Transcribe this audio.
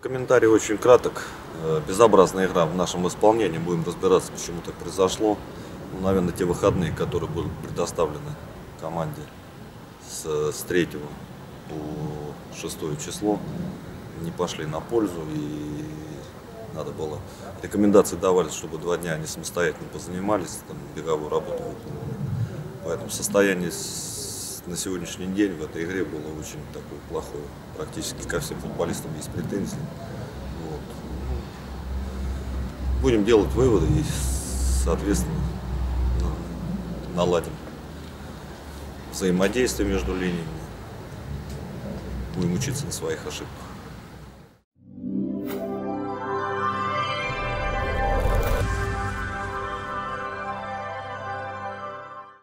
Комментарий очень краток. Безобразная игра в нашем исполнении. Будем разбираться, почему так произошло. Ну, наверное, те выходные, которые были предоставлены команде с 3 по 6 число, не пошли на пользу. И надо было... Рекомендации давались, чтобы 2 дня они самостоятельно позанимались, там, беговую работу выполнили. Поэтому состояние на сегодняшний день в этой игре было очень такое плохое. Практически ко всем футболистам есть претензии. Вот. Будем делать выводы и, соответственно, наладим взаимодействие между линиями. Будем учиться на своих ошибках.